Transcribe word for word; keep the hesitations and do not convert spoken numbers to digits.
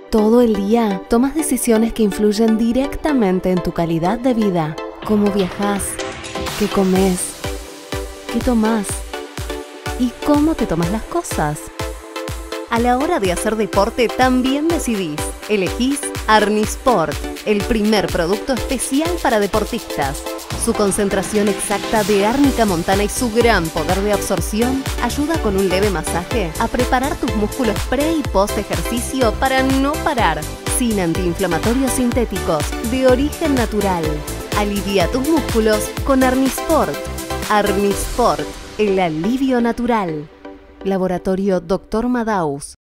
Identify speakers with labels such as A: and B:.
A: Todo el día tomas decisiones que influyen directamente en tu calidad de vida. Cómo viajas, qué comes, qué tomás y cómo te tomas las cosas. A la hora de hacer deporte también decidís. Elegís Arnisport, el primer producto especial para deportistas. Su concentración exacta de árnica montana y su gran poder de absorción ayuda con un leve masaje a preparar tus músculos pre y post ejercicio para no parar. Sin antiinflamatorios sintéticos, de origen natural. Alivia tus músculos con Arnisport. Arnisport, el alivio natural. Laboratorio doctor Madaus.